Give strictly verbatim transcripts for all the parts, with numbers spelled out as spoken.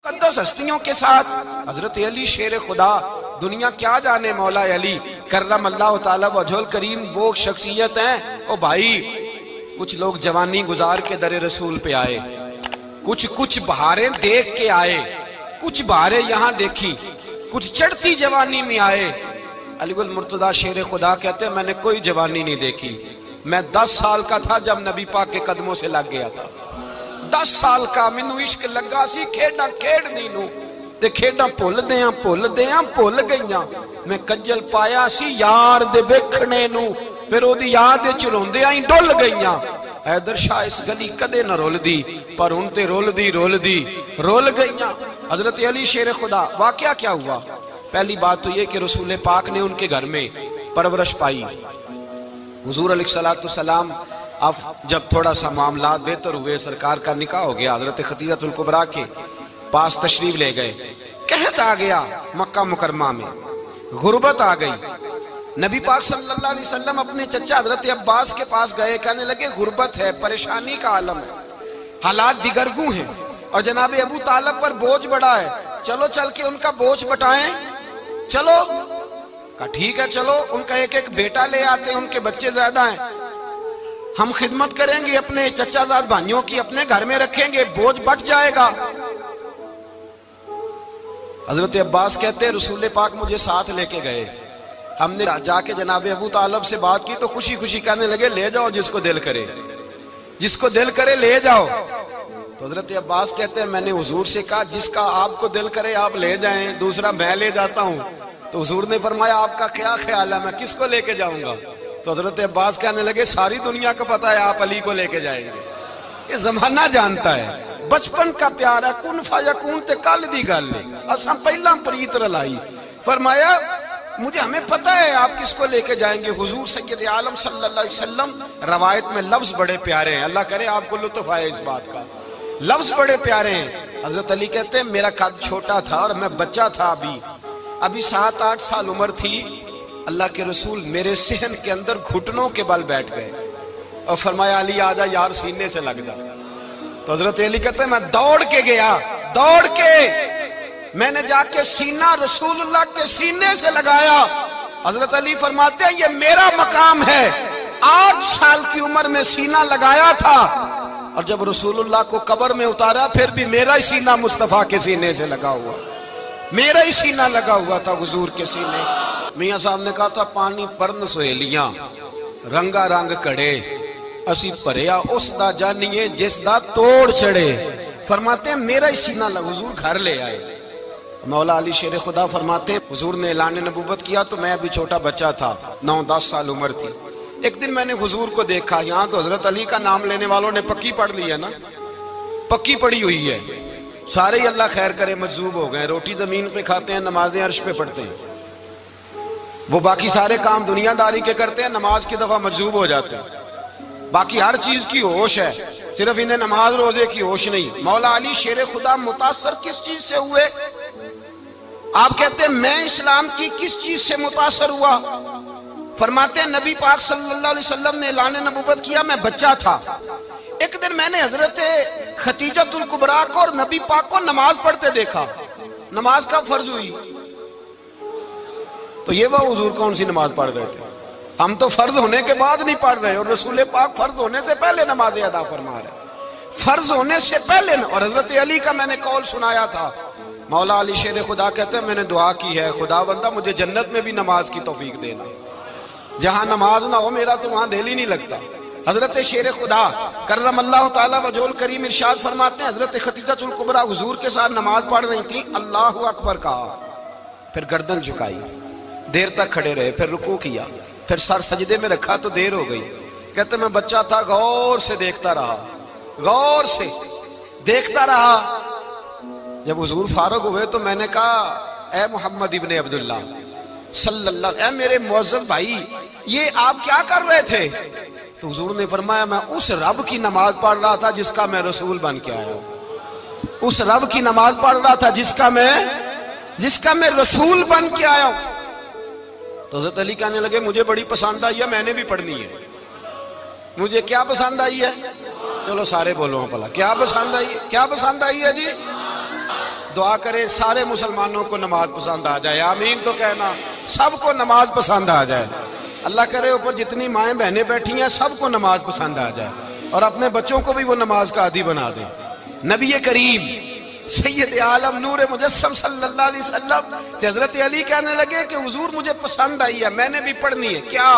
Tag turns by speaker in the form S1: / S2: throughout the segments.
S1: مقدس ہستیوں کے ساتھ حضرت علی شیر خدا، دنیا کیا جانے مولا علی کرم اللہ تعالی وجہ الکریم، وہ شخصیت ہیں۔ او بھائی کچھ لوگ جوانی گزار کے در رسول پہ آئے، کچھ کچھ بہاریں دیکھ کے آئے، کچھ بہاریں یہاں دیکھی، کچھ چڑھتی جوانی میں آئے۔ علی المرتضیٰ شیر خدا کہتے ہیں میں نے کوئی جوانی نہیں دیکھی، میں دس سال کا تھا جب نبی پاک کے قدموں سے لگ گیا تھا، دس سال کا مینوں عشق لگا سی، کھیڈاں کھیڈ نہیں نو تے کھیڈاں بھول دیاں بھول دیاں بھول گئیاں، میں کجل پایا سی یار دے ویکھنے نو، پھر او دی یاد وچ روندیاں ہی ڈل گئیاں۔ حیدر شاہ اس گلی کدے نہ رول دی، پر ان تے رول دی رول دی رول گئیاں۔ حضرت علی شیر خدا، واقعہ کیا ہوا؟ پہلی بات تو یہ کہ رسول پاک نے ان کے گھر میں پرورش پائی۔ حضور علیہ السلام اب جب تھوڑا سا معاملات بہتر ہوئے، سرکار کا نکاح ہو گیا، حضرت خدیجہ الکبریٰ کے پاس تشریف لے گئے، قحط آ گیا مکہ مکرمہ میں، غربت آ گئی۔ نبی پاک صلی اللہ علیہ وسلم اپنے چچا حضرت عباس کے پاس گئے، کہنے لگے غربت ہے، پریشانی کا عالم ہے، حالات دیگرگوں ہیں، اور جناب ابو طالب پر بوجھ بڑا ہے، چلو چل کے ان کا بوجھ بٹائیں، چلو کہا ٹھیک ہے چلو، ان کا ایک ایک بیٹا لے آتے ہیں، ان کے بچے زیادہ ہیں، ہم خدمت کریں گے اپنے چچا زاد بھائیوں کی، اپنے گھر میں رکھیں گے، بوجھ بٹ جائے گا۔ حضرت عباس کہتے ہیں رسول پاک مجھے ساتھ لے کے گئے، ہم نے جا کے جناب ابو طالب سے بات کی تو خوشی خوشی کہنے لگے لے جاؤ جس کو دل کرے، جس کو دل کرے لے جاؤ۔ تو حضرت عباس کہتے ہیں میں نے حضور سے کہا جس کا آپ کو دل کرے آپ لے جائیں، دوسرا میں لے جاتا ہوں۔ تو حضور نے فرمایا آپ کا کیا خیال ہے، میں کس کو لے کے جاؤں گا؟ تو حضرت عباس کہنے لگے ساری دنیا کو پتا ہے آپ علی کو لے کے جائیں گے، یہ زمانہ جانتا ہے، بچپن کا پیار ہے، کن فیکون تے کل دی گل ہے، اساں پہلا پریت رلائی۔ فرمایا مجھے ہمیں پتہ ہے آپ کس کو لے کے جائیں گے، حضور سید عالم صلی اللہ علیہ وسلم۔ روایت میں لفظ بڑے پیارے ہیں، اللہ کرے آپ کو لطف آئے اس بات کا، لفظ بڑے پیارے ہیں۔ حضرت علی کہتے ہیں میرا قد چھوٹا تھا اور میں بچہ تھا، ابھی ابھی سات آٹھ سال عمر تھی، اللہ کے رسول میرے صحن کے اندر گھٹنوں کے بل بیٹھ گئے اور فرمایا علی آجا یار سینے سے لگ جا۔ تو حضرت علی کہتے ہیں میں دوڑ کے گیا، دوڑ کے میں نے جا کے سینہ رسول اللہ کے سینے سے لگایا۔ حضرت علی فرماتے ہیں یہ میرا مقام ہے، آٹھ سال کی عمر میں سینہ لگایا تھا، اور جب رسول اللہ کو قبر میں اتارا پھر بھی میرا ہی سینہ مصطفیٰ کے سینے سے لگا ہوا، میرا ہی سینہ لگا ہوا تھا حضور کے سینے۔ میاں صاحب نے کہا تھا پانی پرن سہیلیاں رنگا رنگ کڑے، اسی پریا اس دا جانیے جس دا توڑ چڑے۔ فرماتے ہیں میرا ہی سینہ لگا، حضور گھر لے آئے۔ مولا علی شیر خدا فرماتے ہیں حضور نے اعلان نبوت کیا تو میں ابھی چھوٹا بچہ تھا، نو دس سال عمر تھی۔ ایک دن میں نے حضور کو دیکھا، یہاں تو حضرت علی کا نام لینے والوں نے پکی پڑھ لی ہے نا، پکی پڑھی ہوئی ہے، سارے ہی اللہ خیر کرے مجذوب ہو گئے، روٹی زمین پہ کھاتے ہیں، نمازیں عرش پہ پڑھتے ہیں، وہ باقی سارے کام دنیا داری کے کرتے ہیں، نماز کی دفعہ مجذوب ہو جاتے ہیں، باقی ہر چیز کی ہوش ہے، صرف انہیں نماز روزے کی ہوش نہیں۔ مولا علی شیر خدا متاثر کس چیز سے ہوئے؟ آپ کہتے ہیں میں اسلام کی کس چیز سے متاثر ہوا؟ فرماتے ہیں نبی پاک صلی اللہ علیہ وسلم نے اعلان نبوت کیا، میں بچہ تھا، ایک دن میں نے حضرت خدیجہ الکبریٰ کو اور نبی پاک کو نماز پڑھتے دیکھا۔ نماز کا فرض ہوئی تو یہ وہ حضور کون سی نماز پڑھ رہے تھے؟ ہم تو فرض ہونے کے بعد نہیں پڑھ رہے، اور رسول پاک فرض ہونے سے پہلے نماز ادا فرما رہے، فرض ہونے سے پہلے۔ اور حضرت علی کا میں نے قول سنایا تھا، مولا علی شیر خدا کہتے ہیں میں نے دعا کی ہے خدا بندہ مجھے جنت میں بھی نماز کی توفیق دینا، جہاں نماز نہ ہو میرا تو وہاں دل ہی نہیں لگتا۔ حضرت شیر خدا کرم اللہ تعالیٰ وجہ الکریم ارشاد فرماتے ہیں حضرت خدیجہ الکبریٰ حضور کے ساتھ نماز پڑھ رہی تھیں، اللہ اکبر کہا، پھر گردن جھکائی، دیر تک کھڑے رہے، پھر رکوع کیا، پھر سر سجدے میں رکھا تو دیر ہو گئی۔ کہتے میں بچہ تھا، غور سے دیکھتا رہا، غور سے دیکھتا رہا۔ جب حضور فارغ ہوئے تو میں نے کہا اے محمد ابن عبداللہ صلی اللہ علیہ، اے میرے معزز بھائی یہ آپ کیا کر رہے تھے؟ تو حضور نے فرمایا میں اس رب کی نماز پڑھ رہا تھا جس کا میں رسول بن کے آیا ہوں، اس رب کی نماز پڑھ رہا تھا جس کا میں جس کا میں رسول بن کے آیا ہوں۔ تو حضرت علی کہنے لگے مجھے بڑی پسند آئی ہے، میں نے بھی پڑھنی ہے۔ مجھے کیا پسند آئی ہے؟ چلو سارے بولو پلا، کیا پسند آئی ہے؟ کیا پسند آئی ہے جی؟ دعا کرے سارے مسلمانوں کو نماز پسند آ جائے، آمین تو کہنا، سب کو نماز پسند آ جائے۔ اللہ کرے اوپر جتنی مائیں بہنیں بیٹھی ہیں سب کو نماز پسند آ جائے، اور اپنے بچوں کو بھی وہ نماز کا عادی بنا دیں۔ نبی کریم سید عالم نور مجسم صلی اللہ علیہ وسلم سے حضرت علی کہنے لگے کہ حضور مجھے پسند آئی ہے، میں نے بھی پڑھنی ہے، کیا؟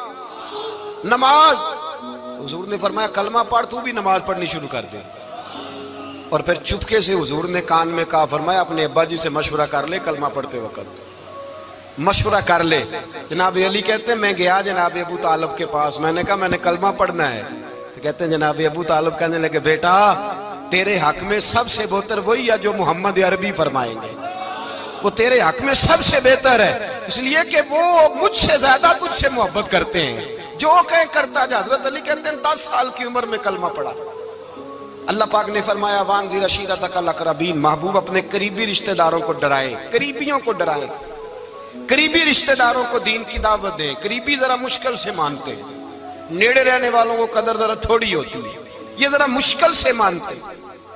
S1: نماز۔ حضور نے فرمایا کلمہ پڑھ، تو بھی نماز پڑھنی شروع کر دے۔ اور پھر چپکے سے حضور نے کان میں کہا، فرمایا اپنے ابا جی سے مشورہ کر لے کلمہ پڑھتے وقت، مشورہ کر لے۔ جناب علی کہتے ہیں میں گیا جناب ابو طالب کے پاس، میں نے کہا میں نے کلمہ پڑھنا ہے، تو کہتے ہیں جناب ابو طالب کہنے لگے بیٹا تیرے حق میں سب سے بہتر وہی ہے جو محمد عربی فرمائیں گے، وہ تیرے حق میں سب سے بہتر ہے، اس لیے کہ وہ مجھ سے زیادہ تجھ سے محبت کرتے ہیں، جو کہیں کرتا جا۔ حضرت علی کہتے ہیں دس سال کی عمر میں کلمہ پڑھا۔ اللہ پاک نے فرمایا وانذر عشیرتک الاقربین، محبوب اپنے قریبی رشتہ داروں کو ڈرائیں، قریبیوں کو ڈرائیں، قریبی رشتہ داروں کو دین کی دعوت دیں۔ قریبی ذرا مشکل سے مانتے ہیں، نیڑے رہنے والوں کو قدر ذرا تھوڑی ہوتی ہے، یہ ذرا مشکل سے مانتے ہیں۔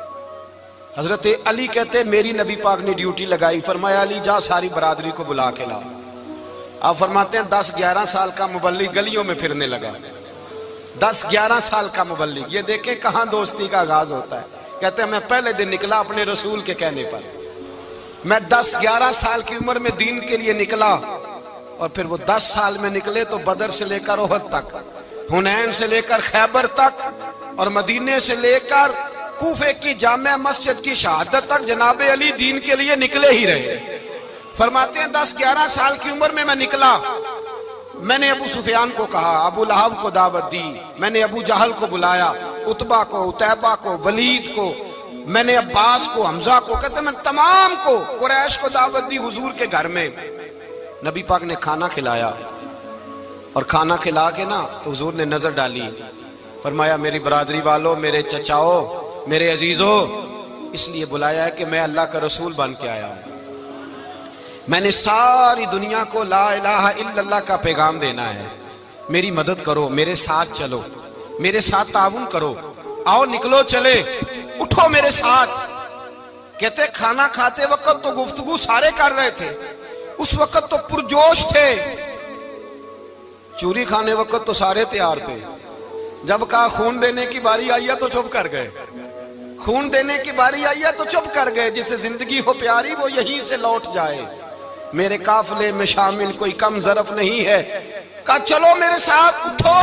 S1: حضرت علی کہتے ہیں میری نبی پاک نے ڈیوٹی لگائی، فرمایا علی جا ساری برادری کو بلا کے لا۔ آپ فرماتے ہیں دس گیارہ سال کا مبلغ گلیوں میں پھرنے لگا، دس گیارہ سال کا مبلغ، یہ دیکھیں کہاں دوستی کا آغاز ہوتا ہے۔ کہتے ہیں میں پہلے دن نکلا اپنے رسول کے کہنے پر، میں دس گیارہ سال کی عمر میں دین کے لیے نکلا، اور پھر وہ دس سال میں نکلے تو بدر سے لے کر احد تک، حنین سے لے کر خیبر تک، اور مدینے سے لے کر کوفے کی جامع مسجد کی شہادت تک جناب علی دین کے لیے نکلے ہی رہے۔ فرماتے ہیں دس گیارہ سال کی عمر میں میں نکلا، میں نے ابو سفیان کو کہا، ابو لہب کو دعوت دی، میں نے ابو جہل کو بلایا، عتبہ کو، عتیبہ کو، ولید کو، میں نے عباس کو، حمزہ کو، کہتے ہیں میں تمام کو، قریش کو دعوت دی حضور کے گھر میں۔ نبی پاک نے کھانا کھلایا، اور کھانا کھلا کے نا تو حضور نے نظر ڈالی، فرمایا میری برادری والوں، میرے چچاؤ، میرے عزیزوں، اس لیے بلایا ہے کہ میں اللہ کا رسول بن کے آیا ہوں، میں نے ساری دنیا کو لا الہ الا اللہ کا پیغام دینا ہے، میری مدد کرو، میرے ساتھ چلو، میرے ساتھ تعاون کرو، آؤ نکلو چلے، اٹھو میرے ساتھ۔ کہتے کھانا کھاتے وقت تو گفتگو سارے کر رہے تھے، اس وقت تو پرجوش تھے، چوری کھانے وقت تو سارے تیار تھے، جب کہا خون دینے کی باری آئی ہے تو چپ کر گئے، خون دینے کی باری آئی ہے تو چپ کر گئے، جسے زندگی ہو پیاری وہ یہیں سے لوٹ جائے، میرے قافلے میں شامل کوئی کم ظرف نہیں ہے، کہا چلو میرے ساتھ اٹھو۔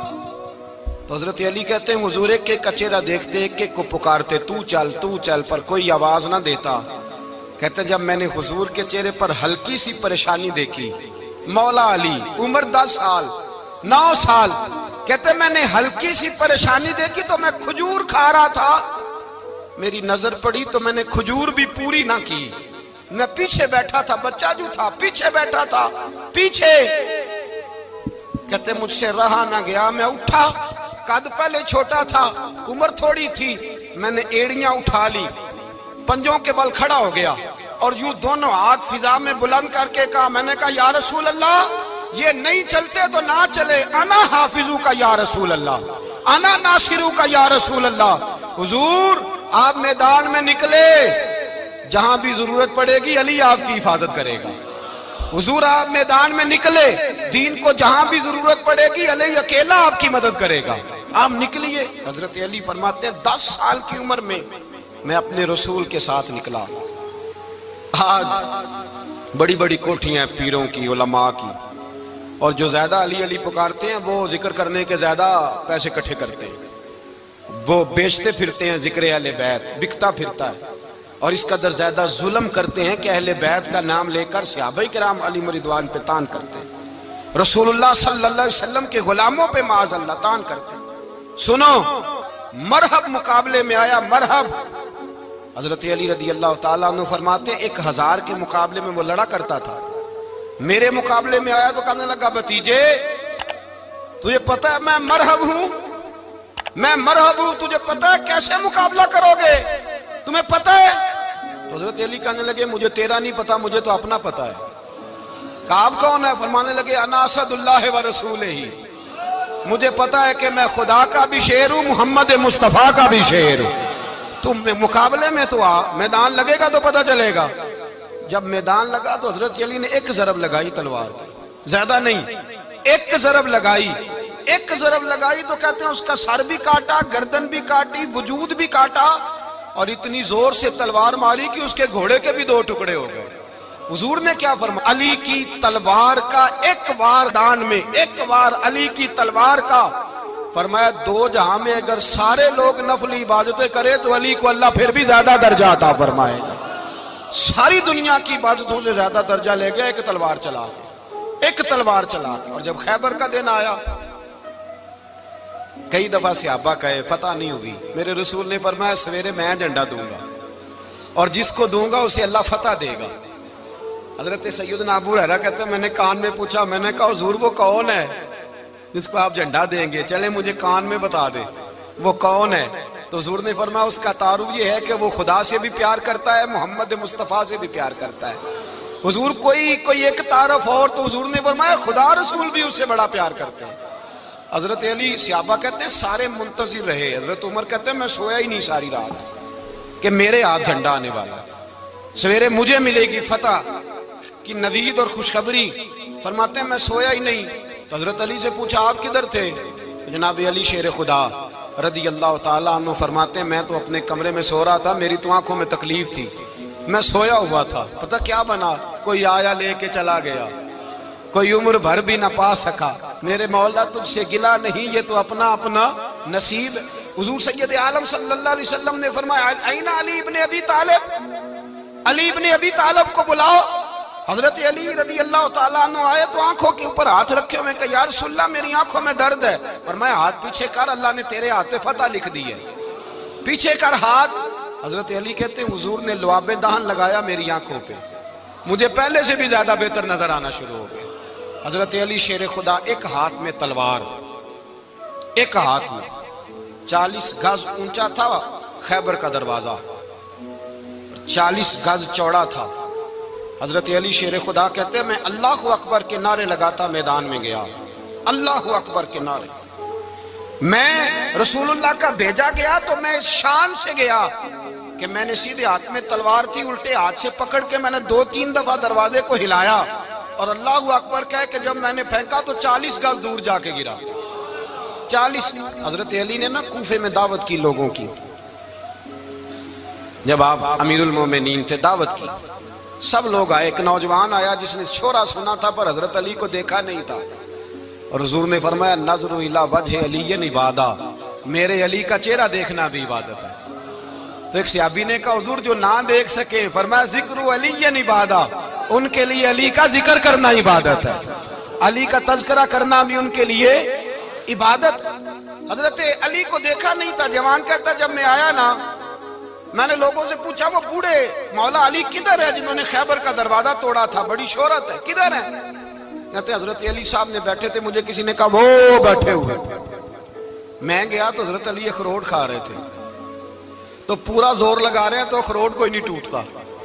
S1: تو حضرت علی کہتے ہیں حضور ایک ایک کا چہرہ دیکھتے ایک ایک کو پکارتے، تو چل تو چل، پر کوئی آواز نہ دیتا۔ کہتے ہیں جب میں نے حضور کے چہرے پر ہلکی سی پریشانی دیکھی، مولا علی عمر دس سال نو سال، کہتے ہیں میں نے ہلکی سی پریشانی دیکھی تو میں کھجور کھا رہا تھا، میری نظر پڑی تو میں نے کھجور بھی پوری نہ کی، میں پیچھے بیٹھا تھا، بچہ جو تھا پیچھے بیٹھا تھا، پیچھے۔ کہتے مجھ سے رہا نہ گیا، میں اٹھا، قد پہلے چھوٹا تھا، عمر تھوڑی تھی، میں نے ایڑیاں اٹھا لی، پنجوں کے بل کھڑا ہو گیا، اور یوں دونوں ہاتھ فضا میں بلند کر کے کہا، میں نے کہا یا رسول اللہ یہ نہیں چلتے تو نہ چلے، انا حافظو کا یا رسول اللہ، انا ناصرو کا یا رسول اللہ۔ حضور آپ میدان میں نکلے، جہاں بھی ضرورت پڑے گی علی آپ کی حفاظت کرے گا، حضور آپ میدان میں نکلے، دین کو جہاں بھی ضرورت پڑے گی علی اکیلا آپ کی مدد کرے گا، آپ نکلیے۔ حضرت علی فرماتے ہیں دس سال کی عمر میں میں اپنے رسول کے ساتھ نکلا۔ آج بڑی بڑی کوٹھیاں پیروں کی، علماء کی، اور جو زیادہ علی علی پکارتے ہیں وہ ذکر کرنے کے زیادہ پیسے اکٹھے کرتے ہیں، وہ بیچتے پھرتے ہیں ذکر اہل بیت، بکتا پھرتا ہے، اور اس قدر زیادہ ظلم کرتے ہیں کہ اہل بیت کا نام لے کر صحابہ کرام علی رضوان پہ تان کرتے ہیں، رسول اللہ صلی اللہ علیہ وسلم کے غلاموں پہ معاذ اللہ تان کرتے ہیں۔ سنو مرحب مقابلے میں آیا، مرحب۔ حضرت علی رضی اللہ تعالیٰ عنہ فرماتے ہیں ایک ہزار کے مقابلے میں وہ لڑا کرتا تھا، میرے مقابلے میں آیا تو کہنے لگا بھتیجے تجھے پتہ ہے میں مرحب ہوں، میں مرحب ہوں، تجھے پتہ ہے کیسے مقابلہ کرو گے، تمہیں پتہ ہے؟ تو حضرت علی کہنے لگے مجھے تیرا نہیں پتا، مجھے تو اپنا پتہ ہے۔ کہا آپ کون ہے؟ فرمانے لگے انا اسد اللہ و رسولہ، مجھے پتا ہے کہ میں خدا کا بھی شعر ہوں، محمد مصطفیٰ کا بھی شعر ہوں۔ تم مقابلے میں تو آ، میدان لگے گا تو پتہ چلے گا۔ جب میدان لگا تو حضرت علی نے ایک ضرب لگائی تلوار کی، زیادہ نہیں، ایک ضرب لگائی، ایک ضرب لگائی تو کہتے ہیں اس کا سر بھی کاٹا، گردن بھی کاٹی، وجود بھی کاٹا، اور اتنی زور سے تلوار ماری کہ اس کے گھوڑے کے بھی دو ٹکڑے ہو گئے۔ حضور نے کیا فرمایا؟ علی کی تلوار کا ایک وار دان میں، ایک وار علی کی تلوار کا، فرمایا دو جہاں میں اگر سارے لوگ نفل عبادتیں کرے تو علی کو اللہ پھر بھی زیادہ درجہ عطا فرمائے گا۔ ساری دنیا کی عبادتوں سے زیادہ درجہ لے گیا ایک تلوار چلا کے، ایک تلوار چلا کے۔ اور جب خیبر کا دن آیا، کئی دفعہ صحابہ کہے فتح نہیں ہوئی، میرے رسول نے فرمایا سویرے میں جھنڈا دوں گا، اور جس کو دوں گا اسے اللہ فتح دے گا۔ حضرت سیدنا ابو ہریرہ کہتے ہیں میں نے کان میں پوچھا، میں نے کہا حضور وہ کون ہے جس کو آپ جھنڈا دیں گے؟ چلے مجھے کان میں بتا دے وہ کون ہے۔ تو حضور نے فرمایا اس کا تعارف یہ ہے کہ وہ خدا سے بھی پیار کرتا ہے، محمد مصطفیٰ سے بھی پیار کرتا ہے۔ حضور کوئی کوئی ایک تعارف اور، تو حضور نے فرمایا خدا رسول بھی اس سے بڑا پیار کرتے ہیں۔ حضرت علی صحابہ کہتے ہیں سارے منتظر رہے، حضرت عمر کہتے ہیں میں سویا ہی نہیں ساری رات کہ میرے ہاتھ جھنڈا آنے والا، سویرے مجھے ملے گی فتح کی نوید اور خوشخبری۔ فرماتے ہیں میں سویا ہی نہیں۔ تو حضرت علی سے پوچھا آپ کدھر تھے؟ جناب علی شیر خدا رضی اللہ تعالیٰ عنہ فرماتے ہیں میں تو اپنے کمرے میں سو رہا تھا، میری تو آنکھوں میں تکلیف تھی، میں سویا ہوا تھا، پتہ کیا بنا؟ کوئی آیا لے کے چلا گیا، کوئی عمر بھر بھی نہ پا سکا۔ میرے مولا تجھ سے گلا نہیں، یہ تو اپنا اپنا نصیب۔ حضور سید عالم صلی اللہ علیہ وسلم نے فرمایا این علی ابن ابی طالب، علی ابن ابی طالب کو بلاؤ۔ حضرت علی رضی اللہ تعالیٰ عنہ آئے تو آنکھوں کے اوپر ہاتھ رکھے ہوئے کہ یا رسول اللہ میری آنکھوں میں درد ہے۔ فرمایا ہاتھ پیچھے کر، اللہ نے تیرے ہاتھ پہ فتح لکھ دی ہے، پیچھے کر ہاتھ۔ حضرت علی کہتے ہیں حضور نے لعاب دہن لگایا میری آنکھوں پہ، مجھے پہلے سے بھی زیادہ بہتر نظر آنا شروع ہو گیا۔ حضرت علی شیر خدا ایک ہاتھ میں تلوار، ایک ہاتھ میں، چالیس گز اونچا تھا خیبر کا دروازہ، چالیس گز چوڑا تھا۔ حضرت علی شیر خدا کہتے ہیں میں اللہ اکبر کے نعرے لگاتا میدان میں گیا، اللہ اکبر کے نعرے۔ میں رسول اللہ کا بھیجا گیا تو میں شان سے گیا کہ میں نے سیدھے ہاتھ میں تلوار تھی، الٹے ہاتھ سے پکڑ کے میں نے دو تین دفعہ دروازے کو ہلایا، اور اللہ اکبر کہہ کہ جب میں نے پھینکا تو چالیس گز دور جا کے گرا، چالیس۔ حضرت علی نے نا کوفے میں دعوت کی لوگوں کی، جب آپ امیر المومنین تھے دعوت کی، سب لوگ آئے۔ ایک نوجوان آیا جس نے شورا سنا تھا پر حضرت علی کو دیکھا نہیں تھا، اور حضور نے فرمایا نظر الی وجہ علی عبادہ، میرے علی کا چہرہ دیکھنا بھی عبادت ہے۔ تو ایک صحابی نے کہا حضور جو نہ دیکھ سکے، فرمایا ذکر علی عبادہ، ان کے لیے علی کا ذکر کرنا عبادت ہے، علی کا تذکرہ کرنا بھی ان کے لیے عبادت۔ حضرت علی کو دیکھا نہیں تھا، جوان کہتا جب میں آیا نا میں نے لوگوں سے پوچھا وہ بوڑھے مولا علی کدھر ہے جنہوں نے خیبر کا دروازہ توڑا تھا، بڑی شہرت ہے، کدھر ہے؟ کہتے ہیں حضرت علی صاحب نے بیٹھے تھے، مجھے کسی نے کہا وہ بیٹھے ہوئے۔ میں گیا تو حضرت علی اخروٹ کھا رہے تھے، تو پورا زور لگا رہے ہیں تو اخروٹ کوئی نہیں ٹوٹتا،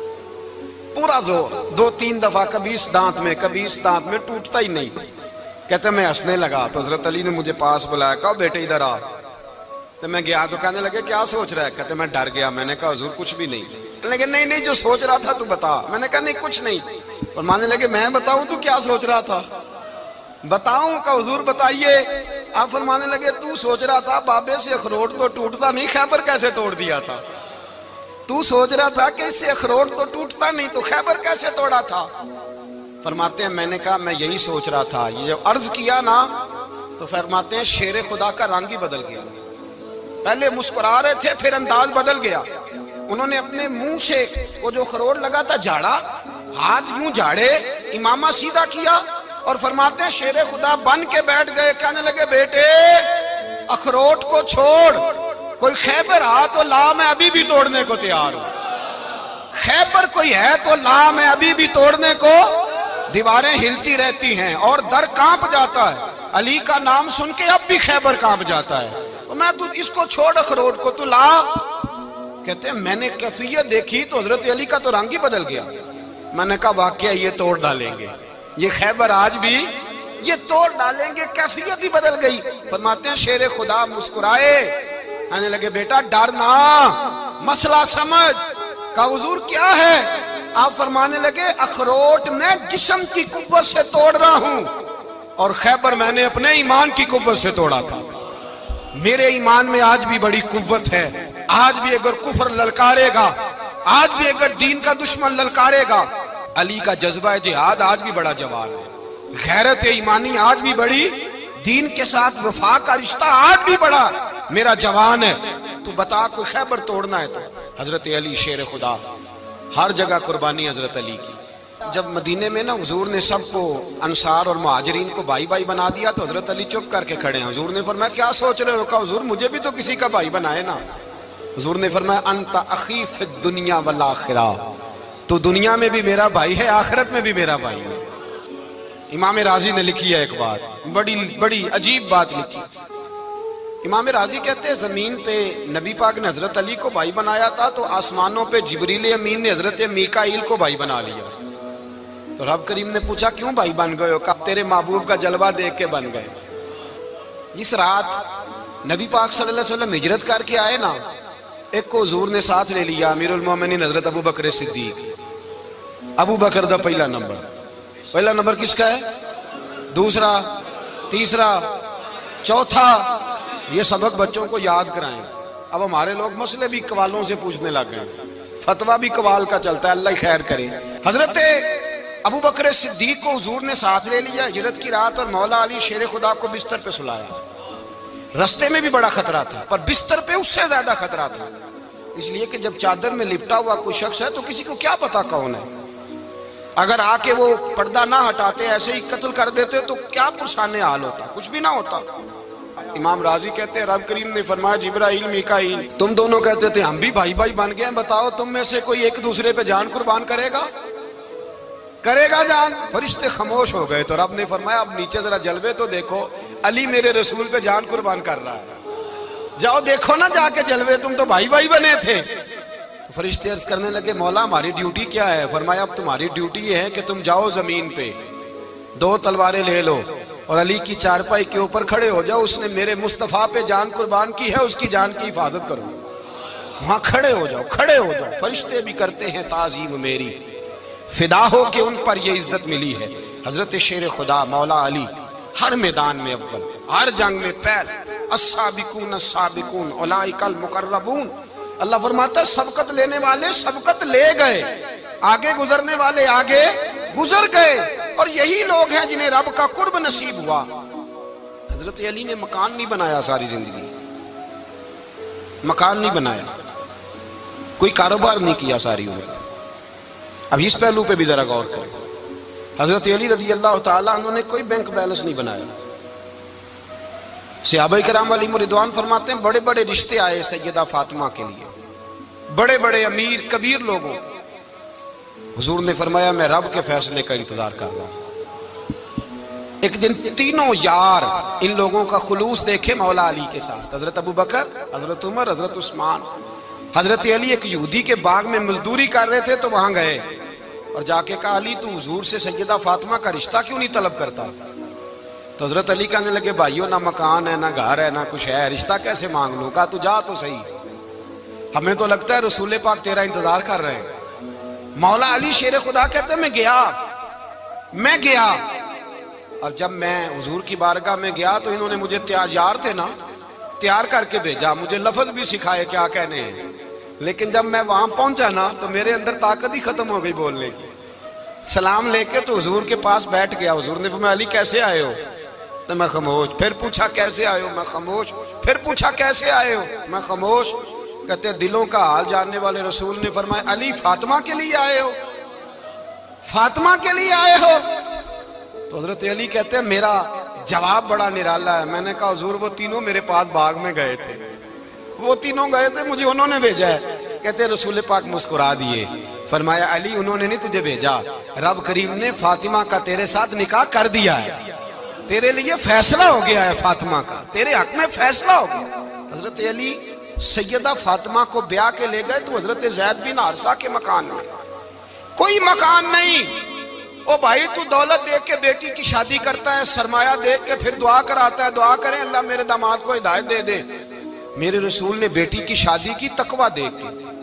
S1: پورا زور، دو تین دفعہ کبھی اس دانت میں کبھی اس دانت میں، ٹوٹتا ہی نہیں۔ کہتے میں ہنسنے لگا تو حضرت علی نے مجھے پاس بلایا، کہا بیٹے ادھر آ۔ تو میں گیا تو کہنے لگے کیا سوچ رہا ہے؟ کہتے میں ڈر گیا، میں نے کہا حضور کچھ بھی نہیں۔ لیکن نہیں نہیں جو سوچ رہا تھا تو بتا۔ میں نے کہا نہیں کچھ نہیں۔ فرمانے لگے میں بتاؤں تو کیا سوچ رہا تھا؟ بتاؤں؟ کہ حضور بتائیے۔ آپ فرمانے لگے تو سوچ رہا تھا بابے سے اخروٹ تو ٹوٹتا نہیں، خیبر کیسے توڑ دیا تھا؟ تو سوچ رہا تھا کہ اس سے اخروٹ تو ٹوٹتا نہیں تو خیبر کیسے توڑا تھا؟ فرماتے ہیں میں نے کہا میں یہی سوچ رہا تھا۔ یہ جب عرض کیا نا تو فرماتے ہیں شیر خدا کا رنگ ہی بدل گیا، پہلے مسکرا رہے تھے پھر انداز بدل گیا۔ انہوں نے اپنے منہ سے وہ جو خروٹ لگا تھا جھاڑا، ہاتھ یوں جھاڑے، امامہ سیدھا کیا، اور فرماتے ہیں شیر خدا بن کے بیٹھ گئے، کہنے لگے بیٹے اخروٹ کو چھوڑ، کوئی خیبر آ تو لا میں ابھی بھی توڑنے کو تیار ہوں، خیبر کوئی ہے تو لا میں ابھی بھی توڑنے کو۔ دیواریں ہلتی رہتی ہیں اور در کانپ جاتا ہے، علی کا نام سن کے اب بھی خیبر کانپ جاتا ہے، میں تو اس کو چھوڑ اخروٹ کو تو لا۔ کہتے ہیں میں نے کیفیت دیکھی تو حضرت علی کا تو رنگ ہی بدل گیا۔ میں نے کہا واقعہ یہ توڑ ڈالیں گے، یہ خیبر آج بھی یہ توڑ ڈالیں گے، کیفیت ہی بدل گئی۔ فرماتے ہیں شیر خدا مسکرائے، کہنے لگے بیٹا ڈر نہ، مسئلہ سمجھ۔ کہا حضور کیا ہے؟ آپ فرمانے لگے اخروٹ میں جسم کی قوت سے توڑ رہا ہوں اور خیبر میں نے اپنے ایمان کی قوت سے توڑا تھا۔ میرے ایمان میں آج بھی بڑی قوت ہے، آج بھی اگر کفر للکارے گا، آج بھی اگر دین کا دشمن للکارے گا، علی کا جذبہ جہاد آج بھی بڑا جوان ہے، غیرت ایمانی آج بھی بڑی، دین کے ساتھ وفا کا رشتہ آج بھی بڑا میرا جوان ہے۔ تو بتا کوئی خیبر توڑنا ہے تو حضرت علی شیر خدا، ہر جگہ قربانی حضرت علی کی۔ جب مدینے میں نا حضور نے سب کو انصار اور مہاجرین کو بھائی بھائی بنا دیا تو حضرت علی چپ کر کے کھڑے ہیں۔ حضور نے فرمایا کیا سوچ رہے ہو؟ کہا حضور مجھے بھی تو کسی کا بھائی بنائے نا۔ حضور نے فرمایا انت اخی فی الدنیا والآخرہ، تو دنیا میں بھی میرا بھائی ہے، آخرت میں بھی میرا بھائی ہے۔ امام راضی نے لکھی ہے ایک بات، بڑی بڑی عجیب بات لکھی۔ امام راضی کہتے ہیں زمین پہ نبی پاک نے حضرت علی کو بھائی بنایا تھا تو آسمانوں پہ جبریل امین نے حضرت میکائیل کو بھائی بنا لیا۔ تو رب کریم نے پوچھا کیوں بھائی بن گئے ہو؟ کہا تیرے محبوب کا جلوہ دیکھ کے بن گئے۔ جس رات نبی پاک صلی اللہ علیہ وسلم ہجرت کر کے آئے نا، ایک کو حضور نے ساتھ لے لیا، امیر المومنین حضرت ابو بکر صدیق۔ ابو بکر دا پہلا نمبر، پہلا نمبر کس کا ہے؟ دوسرا، تیسرا، چوتھا۔ یہ سبق بچوں کو یاد کرائیں۔ اب ہمارے لوگ مسئلے بھی قوالوں سے پوچھنے لگ گئے، فتویٰ بھی قوال کا چلتا ہے، اللہ خیر کرے۔ حضرت ابو بکر صدیق کو حضور نے ساتھ لے لیا ہجرت کی رات، اور مولا علی شیر خدا کو بستر پہ سلایا۔ رستے میں بھی بڑا خطرہ تھا پر بستر پہ اس سے زیادہ خطرہ تھا، اس لیے کہ جب چادر میں لپٹا ہوا کوئی شخص ہے تو کسی کو کیا پتا کون ہے، اگر آ کے وہ پردہ نہ ہٹاتے ایسے ہی قتل کر دیتے تو کیا پرسانے حال ہوتا، کچھ بھی نہ ہوتا۔ امام راضی کہتے ہیں رب کریم نے فرمایا جبرائیل میکائیل تم دونوں کہتے تھے ہم بھی بھائی بھائی بن گئے ہیں، بتاؤ تم میں سے کوئی ایک دوسرے پہ جان قربان کرے گا؟ کرے گا جان؟ فرشتے خاموش ہو گئے۔ تو رب نے فرمایا اب نیچے ذرا جلوے تو دیکھو، علی میرے رسول پہ جان قربان کر رہا ہے، جاؤ دیکھو نا جا کے جلوے، تم تو بھائی بھائی بنے تھے۔ تو فرشتے عرض کرنے لگے مولا ہماری ڈیوٹی کیا ہے؟ فرمایا اب تمہاری ڈیوٹی یہ ہے کہ تم جاؤ زمین پہ، دو تلواریں لے لو اور علی کی چارپائی کے اوپر کھڑے ہو جاؤ، اس نے میرے مصطفیٰ پہ جان قربان کی ہے، اس کی جان کی حفاظت کرو۔ وہاں کھڑے ہو جاؤ، کھڑے ہو جاؤ۔ فرشتے بھی کرتے ہیں تعظیم میری، فدا ہو کہ ان پر یہ عزت ملی ہے۔ حضرت شیر خدا مولا علی ہر میدان میں اول، ہر جنگ میں پہل، السابقون السابقون اولئک المقربون۔ اللہ فرماتا ہے سبقت لینے والے سبقت لے گئے، آگے گزرنے والے آگے گزر گئے، اور یہی لوگ ہیں جنہیں رب کا قرب نصیب ہوا۔ حضرت علی نے مکان نہیں بنایا ساری زندگی، مکان نہیں بنایا، کوئی کاروبار نہیں کیا ساری عمر۔ اب اس پہلو پہ بھی ذرا غور کریں، حضرت علی رضی اللہ تعالیٰ انہوں نے کوئی بینک بیلنس نہیں بنایا۔ صحابہ کرام علیہم رضوان فرماتے ہیں بڑے بڑے رشتے آئے سیدہ فاطمہ کے لیے، بڑے بڑے امیر کبیر لوگوں، حضور نے فرمایا میں رب کے فیصلے کا انتظار کر رہا ہوں۔ ایک دن تینوں یار ان لوگوں کا خلوص دیکھے مولا علی کے ساتھ، حضرت ابو بکر، حضرت عمر، حضرت عثمان۔ حضرت علی ایک یہودی کے باغ میں مزدوری کر رہے تھے تو وہاں گئے اور جا کے کہا علی تو حضور سے سیدہ فاطمہ کا رشتہ کیوں نہیں طلب کرتا؟ تو حضرت علی کہنے لگے بھائیو نہ مکان ہے نہ گھر ہے نہ کچھ ہے، رشتہ کیسے مانگ لوں؟ کہا تو جا تو صحیح، ہمیں تو لگتا ہے رسول پاک تیرا انتظار کر رہے ہیں۔ مولا علی شیر خدا کہتے ہیں میں گیا میں گیا اور جب میں حضور کی بارگاہ میں گیا تو انہوں نے مجھے تیار یار تھے نا تیار کر کے بھیجا، مجھے لفظ بھی سکھائے کیا کہنے ہیں، لیکن جب میں وہاں پہنچا نا تو میرے اندر طاقت ہی ختم ہو گئی بولنے کی۔ سلام لے کے تو حضور کے پاس بیٹھ گیا، حضور نے فرمایا علی کیسے آئے ہو؟ تو میں خاموش، پھر پوچھا کیسے آئے ہو؟ میں خاموش، پھر پوچھا کیسے آئے ہو؟ میں خاموش۔ کہتے ہیں دلوں کا حال جاننے والے رسول نے فرمایا علی فاطمہ کے لیے آئے ہو؟ فاطمہ کے لیے آئے ہو؟ تو حضرت علی کہتے ہیں میرا جواب بڑا نرالا ہے۔ میں نے کہا حضور وہ تینوں میرے پاس باغ میں گئے تھے، وہ تینوں گئے تھے، مجھے انہوں نے بھیجا ہے۔ کہتے ہیں رسول پاک مسکرا دیے، فرمایا علی انہوں نے نہیں تجھے بھیجا، رب کریم نے فاطمہ کا تیرے ساتھ نکاح کر دیا ہے، تیرے لیے فیصلہ ہو گیا ہے، فاطمہ کا تیرے حق میں فیصلہ ہو گیا۔ حضرت علی سیدہ فاطمہ کو بیاہ کے لے گئے تو حضرت زید بن حارثہ کے مکان میں، کوئی مکان نہیں۔ او بھائی تو دولت دیکھ کے بیٹی کی شادی کرتا ہے، سرمایہ دیکھ کے پھر دعا کراتا ہے، دعا کریں اللہ میرے داماد کو ہدایت دے دے۔ میرے رسول نے بیٹی کی شادی کی تقویٰ دیکھ کے،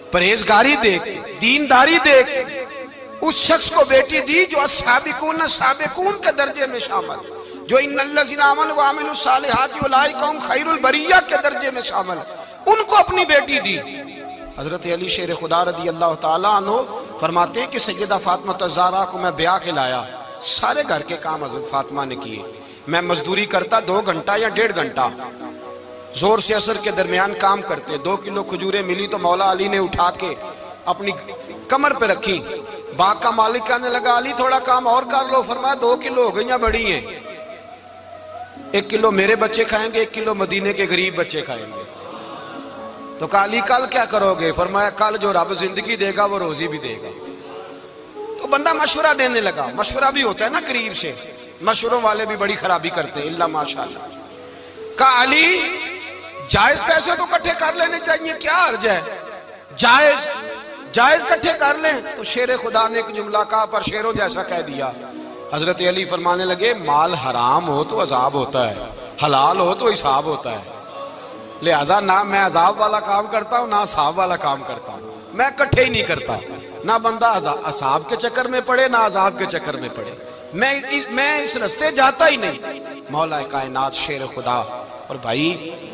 S1: پرہیزگاری دیکھ دینداری دیکھ اس شخص کو بیٹی دی جو السابقون سابقون کے درجے میں شامل، جو ان الذین آمنوا وعملوا الصالحات اولئک هم خیر البریہ کے درجے میں شامل، ان کو اپنی بیٹی دی۔ حضرت علی شیر خدا رضی اللہ تعالیٰ عنہ فرماتے ہیں کہ سیدہ فاطمہ الزہرا کو میں بیاہ کے لایا، سارے گھر کے کام حضرت فاطمہ نے کیے، میں مزدوری کرتا دو گھنٹہ یا ڈیڑھ گھنٹہ، زور سے عصر کے درمیان کام کرتے، دو کلو کھجوریں ملی تو مولا علی نے اٹھا کے اپنی کمر پہ رکھی، باغ کا مالک کہنے لگا علی تھوڑا کام اور کر لو، فرمایا دو کلو ہو گئیں بڑی ہیں، ایک کلو میرے بچے کھائیں گے، ایک کلو مدینے کے غریب بچے کھائیں گے۔ تو کہا علی کل کیا کرو گے؟ فرمایا کل جو رب زندگی دے گا وہ روزی بھی دے گا۔ تو بندہ مشورہ دینے لگا، مشورہ بھی ہوتا ہے نا قریب سے، مشوروں والے بھی بڑی خرابی کرتے ہیں اللہ ماشاءاللہ۔ کہا علی جائز پیسے تو کٹھے کر لینے چاہیے، کیا عرض ہے، جائز جائز کٹھے کر لیں۔ تو شیر خدا نے ایک جملہ کہا پر شیروں جیسا کہہ دیا۔ حضرت علی فرمانے لگے مال حرام ہو تو عذاب ہوتا ہے، حلال ہو تو حساب ہوتا ہے، لہذا نہ میں عذاب والا کام کرتا ہوں نہ حساب والا کام کرتا ہوں، میں کٹھے ہی نہیں کرتا، نہ بندہ عذاب کے چکر میں پڑے نہ عذاب کے چکر میں پڑے، میں میں اس رستے جاتا ہی نہیں۔ مولا کائنات شیر خدا۔ اور بھائی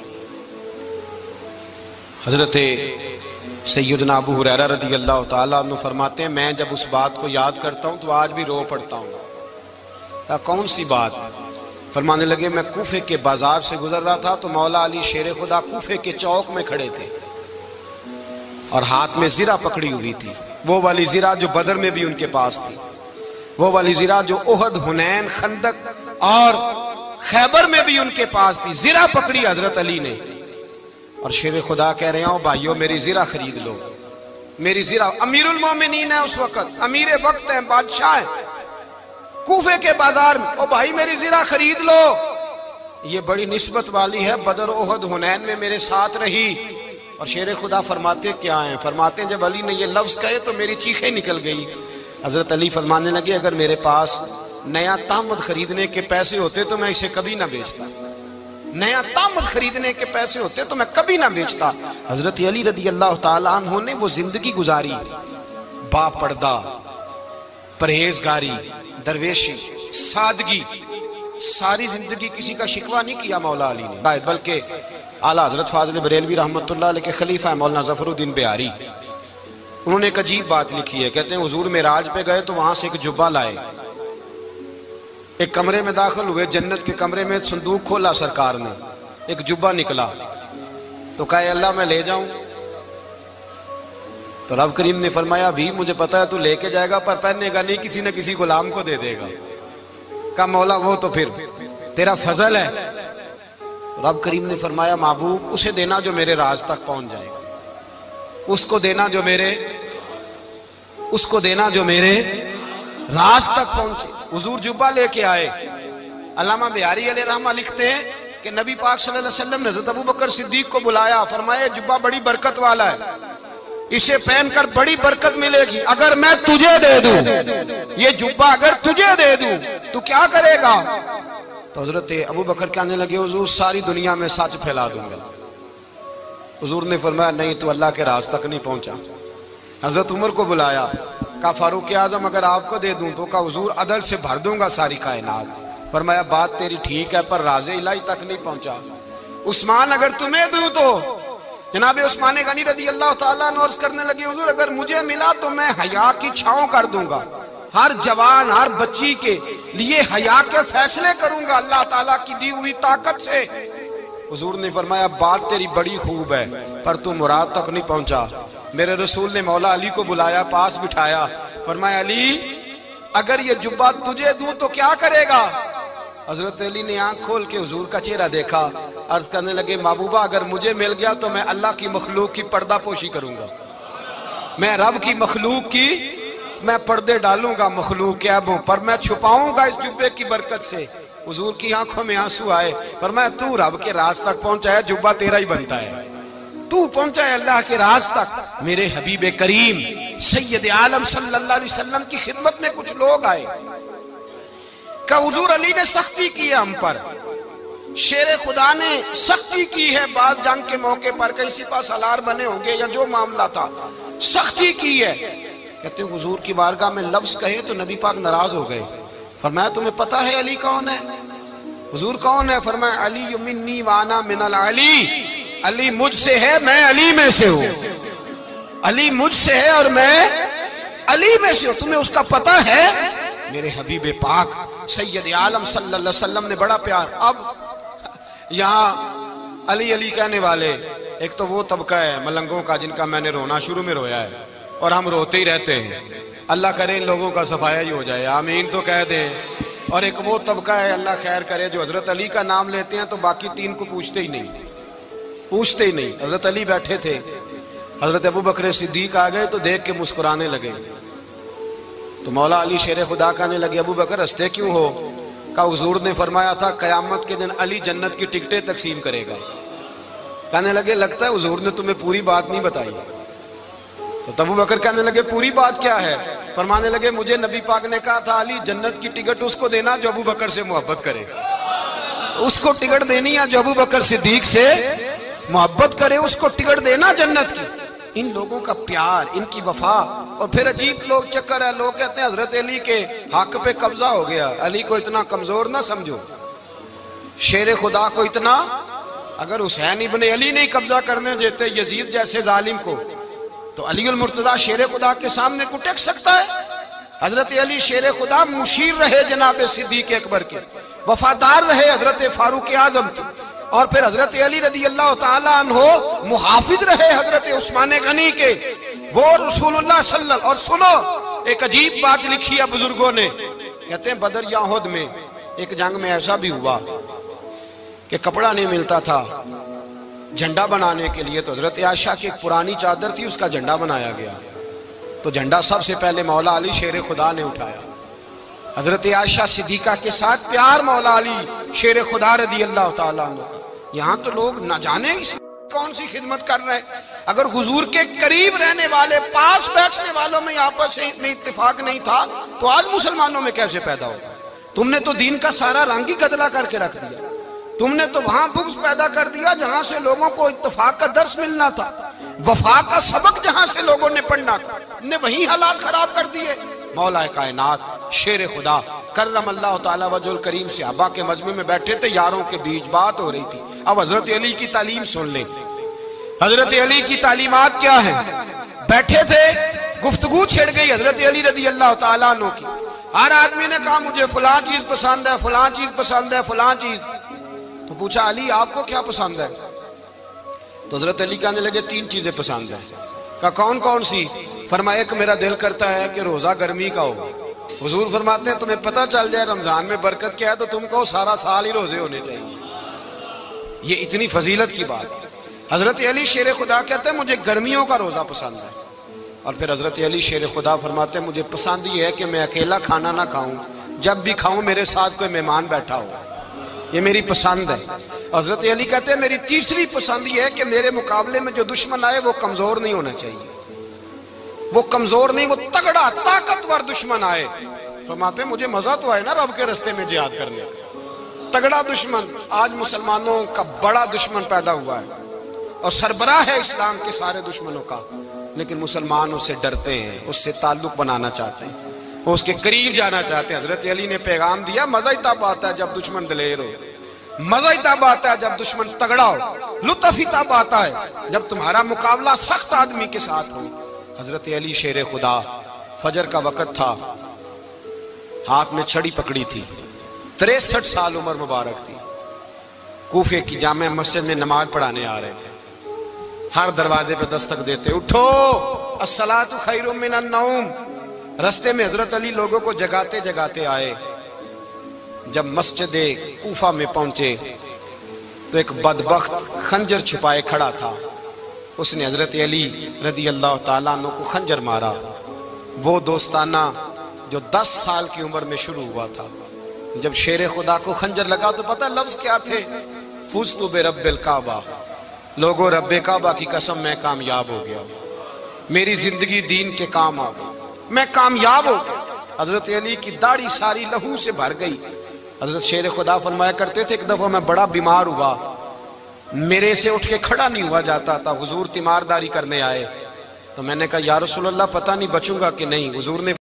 S1: حضرت سیدنا ابو ہریرہ رضی اللہ تعالیٰ عنہ فرماتے ہیں میں جب اس بات کو یاد کرتا ہوں تو آج بھی رو پڑتا ہوں۔ کون سی بات؟ فرمانے لگے میں کوفے کے بازار سے گزر رہا تھا تو مولا علی شیر خدا کوفے کے چوک میں کھڑے تھے اور ہاتھ میں زرہ پکڑی ہوئی تھی، وہ والی زرہ جو بدر میں بھی ان کے پاس تھی، وہ والی زرہ جو احد، حنین، خندق اور خیبر میں بھی ان کے پاس تھی، زرہ پکڑی حضرت علی نے اور شیر خدا کہہ رہے ہوں بھائیو میری زرہ خرید لو، میری زرہ۔ امیر المومنین ہے اس وقت، امیر وقت ہے، بادشاہ ہے، کوفے کے بازار میں، او بھائی میری زرہ خرید لو، یہ بڑی نسبت والی ہے، بدر، احد، حنین میں میرے ساتھ رہی۔ اور شیر خدا فرماتے کیا ہیں؟ فرماتے ہیں جب علی نے یہ لفظ کہے تو میری چیخیں نکل گئی۔ حضرت علی فرمانے لگے اگر میرے پاس نیا تامد خریدنے کے پیسے ہوتے تو میں اسے کبھی نہ بیچتا، نیا تامد خریدنے کے پیسے ہوتے تو میں کبھی نہ بیچتا۔ حضرت علی رضی اللہ تعالیٰ عنہ نے وہ زندگی گزاری، با پردہ، پرہیزگاری، درویشی، سادگی، ساری زندگی کسی کا شکوہ نہیں کیا مولا علی نے، بلکہ اعلیٰ حضرت فاضل بریلوی رحمت اللہ علیہ کے خلیفہ مولانا ظفر الدین بہاری، انہوں نے ایک عجیب بات لکھی ہے، کہتے ہیں حضور معراج پہ گئے تو وہاں سے ایک جبہ لائے، ایک کمرے میں داخل ہوئے، جنت کے کمرے میں صندوق کھولا سرکار نے، ایک جبہ نکلا تو کہا اللہ میں لے جاؤں؟ تو رب کریم نے فرمایا بھی مجھے پتا ہے تو لے کے جائے گا پر پہننے گا نہیں، کسی نہ کسی غلام کو دے دے گا۔ کہا مولا وہ تو پھر تیرا فضل ہے۔ رب کریم نے فرمایا محبوب اسے دینا جو میرے راز تک پہنچ جائے گا، اس کو دینا جو میرے اس کو دینا جو میرے راز تک پہنچے۔ حضور جبہ لے کے آئے۔ علامہ بہاری علیہ رحمہ لکھتے ہیں کہ نبی پاک صلی اللہ علیہ وسلم نے حضرت ابو بکر صدیق کو بلایا، فرمایا جبہ بڑی برکت والا ہے، اسے پہن کر بڑی برکت ملے گی، اگر میں تجھے دے دوں یہ جبہ، اگر تجھے دے دوں تو کیا کرے گا؟ تو حضرت ابو بکر کہنے لگے حضور ساری دنیا میں سچ پھیلا دوں گا۔ حضور نے فرمایا نہیں تو اللہ کے راز تک نہیں پہنچا۔ حضرت عمر کو بلایا، کہا فاروق اعظم اگر آپ کو دے دوں تو کہا حضور عدل سے بھر دوں گا ساری کائنات۔ فرمایا بات تیری ٹھیک ہے پر راز الہی تک نہیں پہنچا۔ عثمان اگر تمہیں دوں تو جناب عثمان غنی رضی اللہ تعالیٰ عنہ عرض کرنے لگے حضور اگر مجھے ملا تو میں حیا کی چھاؤں کر دوں گا، ہر جوان ہر بچی کے لیے حیا کے فیصلے کروں گا اللہ تعالیٰ کی دی ہوئی طاقت سے۔ حضور نے فرمایا بات تیری بڑی خوب ہے پر تو مراد تک نہیں پہنچا۔ میرے رسول نے مولا علی کو بلایا، پاس بٹھایا، فرمایا علی اگر یہ جبہ تجھے دوں تو کیا کرے گا؟ حضرت علی نے آنکھ کھول کے حضور کا چہرہ دیکھا، عرض کرنے لگے محبوبہ اگر مجھے مل گیا تو میں اللہ کی مخلوق کی پردہ پوشی کروں گا، میں رب کی مخلوق کی میں پردے ڈالوں گا مخلوق کے عیبوں پر، میں چھپاؤں گا اس جبے کی برکت سے۔ حضور کی آنکھوں میں آنسو آئے، فرمایا تو رب کے راز تک پہنچا ہے، جبہ تیرا ہی بنتا ہے، تو پہنچا ہے اللہ کے راز تک۔ میرے حبیب کریم سید عالم صلی اللہ علیہ وسلم کی خدمت میں کچھ لوگ آئے کہ حضور علی نے سختی کی ہے ہم پر، شیر خدا نے سختی کی ہے، بعض جنگ کے موقع پر کئی سپہ سالار بنے ہوں گے یا جو معاملہ تھا، سختی کی ہے. کہتے ہیں حضور کی بارگاہ میں لفظ کہے تو نبی پاک ناراض ہو گئے. فرمایا تمہیں پتہ ہے علی کون ہے؟ حضور کون ہے؟ فرمایا علی منی وانا من العلی، علی مجھ سے ہے میں علی میں سے ہوں. علی مجھ سے ہے اور میں علی میں سے ہوں. تمہیں اس کا پتہ ہے؟ میرے حبیب پاک سید عالم صلی اللہ علیہ وسلم نے بڑا پیار. اب یہاں علی علی کہنے والے ایک تو وہ طبقہ ہے ملنگوں کا جن کا میں نے رونا شروع میں رویا ہے اور ہم روتے ہی رہتے ہیں. اللہ کرے ان لوگوں کا صفایا ہی ہو جائے، آمین تو کہہ دیں. اور ایک وہ طبقہ ہے اللہ خیر کرے جو حضرت علی کا نام لیتے ہیں تو باقی تین کو پوچھتے ہی نہیں پوچھتے ہی نہیں. حضرت علی بیٹھے تھے، حضرت ابو بکر صدیق آ گئے تو دیکھ کے مسکرانے لگے. تو مولا علی شیر خدا کہنے لگے ابو بکر ہنستے کیوں ہو؟ کہا حضور نے فرمایا تھا قیامت کے دن علی جنت کی ٹکٹیں تقسیم کرے گا. کہنے لگے لگتا ہے حضور نے تمہیں پوری بات نہیں بتائی. تو ابو بکر کہنے لگے پوری بات کیا ہے؟ فرمانے لگے مجھے نبی پاک نے کہا تھا علی جنت کی ٹکٹ اس کو دینا جو ابو بکر سے محبت کرے. اس کو ٹکٹ دینی ہے جو ابو بکر صدیق سے محبت کرے، اس کو ٹکٹ دینا جنت کی. ان لوگوں کا پیار، ان کی وفا. اور پھر عجیب لوگ چکر ہے، لوگ کہتے ہیں حضرت علی کے حق پہ قبضہ ہو گیا. علی کو اتنا کمزور نہ سمجھو، شیر خدا کو اتنا. اگر حسین ابن علی نہیں قبضہ کرنے دیتے یزید جیسے ظالم کو تو علی المرتضیٰ شیر خدا کے سامنے کو ٹک سکتا ہے؟ حضرت علی شیر خدا مشیر رہے جناب صدیق اکبر کے، وفادار رہے حضرت فاروق اعظم کے، اور پھر حضرت علی رضی اللہ تعالیٰ عنہ محافظ رہے حضرت عثمان غنی کے. وہ رسول اللہ صلی اللہ علیہ وسلم. اور سنو ایک عجیب بات لکھی ہے بزرگوں نے، کہتے ہیں بدر یا احد میں ایک جنگ میں ایسا بھی ہوا کہ کپڑا نہیں ملتا تھا جھنڈا بنانے کے لیے، تو حضرت عائشہ کی ایک پرانی چادر تھی اس کا جھنڈا بنایا گیا. تو جھنڈا سب سے پہلے مولا علی شیر خدا نے اٹھایا. حضرت عائشہ صدیقہ کے ساتھ پیار مولا علی شیر خدا رضی اللہ تعالیٰ عنہ. یہاں تو لوگ نہ جانے اس کون سی خدمت کر رہے ہیں. اگر حضور کے قریب رہنے والے پاس بیٹھنے والوں میں آپس میں اتفاق نہیں تھا تو آج مسلمانوں میں کیسے پیدا ہوگا؟ تم نے تو دین کا سارا رنگ ہی گدلا کر کے رکھ دیا. تم نے تو وہاں بغض پیدا کر دیا جہاں سے لوگوں کو اتفاق کا درس ملنا تھا، وفا کا سبق جہاں سے لوگوں نے پڑھنا تھا، نے وہی حالات خراب کر دیے. مولا کائنات شیر خدا کرم اللہ تعالیٰ وجہ الکریم صحابہ کے مجمع میں بیٹھے تھے، یاروں کے بیچ بات ہو رہی تھی. اب حضرت علی کی تعلیم سن لیں. حضرت علی کی تعلیمات کیا ہیں؟ بیٹھے تھے، گفتگو چھڑ گئی حضرت علی رضی اللہ تعالیٰ عنہ کی. ہر آدمی نے کہا مجھے فلاں چیز پسند ہے، فلاں چیز پسند ہے، فلاں چیز. تو پوچھا علی آپ کو کیا پسند ہے؟ تو حضرت علی کہنے لگے تین چیزیں پسند ہیں. کہا کون کون سی؟ فرمایا ایک میرا دل کرتا ہے کہ روزہ گرمی کا ہو. حضور فرماتے ہیں تمہیں پتہ چل جائے رمضان میں برکت کیا ہے تو تم کو سارا سال ہی روزے ہونے چاہیے. یہ اتنی فضیلت کی بات. حضرت علی شیر خدا کہتے ہیں مجھے گرمیوں کا روزہ پسند ہے. اور پھر حضرت علی شیر خدا فرماتے ہیں مجھے پسند یہ ہے کہ میں اکیلا کھانا نہ کھاؤں، جب بھی کھاؤں میرے ساتھ کوئی مہمان بیٹھا ہو. یہ میری پسند ہے. حضرت علی کہتے ہیں میری تیسری پسند یہ ہے کہ میرے مقابلے میں جو دشمن آئے وہ کمزور نہیں ہونا چاہیے، وہ کمزور نہیں، وہ تگڑا طاقتور دشمن آئے. فرماتے ہیں مجھے مزہ تو آئے نا رب کے رستے میں جہاد کرنے کا. تگڑا دشمن. آج مسلمانوں کا بڑا دشمن پیدا ہوا ہے اور سربراہ ہے اسلام کے سارے دشمنوں کا، لیکن مسلمان اس سے ڈرتے ہیں، اس سے تعلق بنانا چاہتے ہیں، وہ اس کے قریب جانا چاہتے ہیں. حضرت علی نے پیغام دیا مزہ ہی تب آتا ہے جب دشمن دلیر ہو، مزہ ہی تب آتا ہے جب دشمن تگڑا ہو، لطف ہی تب آتا ہے جب تمہارا مقابلہ سخت آدمی کے ساتھ ہو. حضرت علی شیر خدا فجر کا وقت تھا، ہاتھ میں چھڑی پکڑی تھی، تریسٹھ سال عمر مبارک تھی. کوفے کی جامع مسجد میں نماز پڑھانے آ رہے تھے. ہر دروازے پہ دستک دیتے اٹھو الصلاۃ خیر من النوم. رستے میں حضرت علی لوگوں کو جگاتے جگاتے آئے. جب مسجد کوفہ میں پہنچے تو ایک بدبخت خنجر چھپائے کھڑا تھا. اس نے حضرت علی رضی اللہ تعالیٰ عنہ کو خنجر مارا. وہ دوستانہ جو دس سال کی عمر میں شروع ہوا تھا. جب شیر خدا کو خنجر لگا تو پتہ لفظ کیا تھے؟ فزت برب الکعبہ. لوگوں رب کعبہ کی قسم میں کامیاب ہو گیا، میری زندگی دین کے کام آ گئی، میں کامیاب ہو گیا. حضرت علی کی داڑھی ساری لہو سے بھر گئی. حضرت شیر خدا فرمایا کرتے تھے ایک دفعہ میں بڑا بیمار ہوا، میرے سے اٹھ کے کھڑا نہیں ہوا جاتا تھا. حضور تیمارداری کرنے آئے، تو میں نے کہا یا رسول اللہ پتہ نہیں بچوں گا کہ نہیں. حضور نے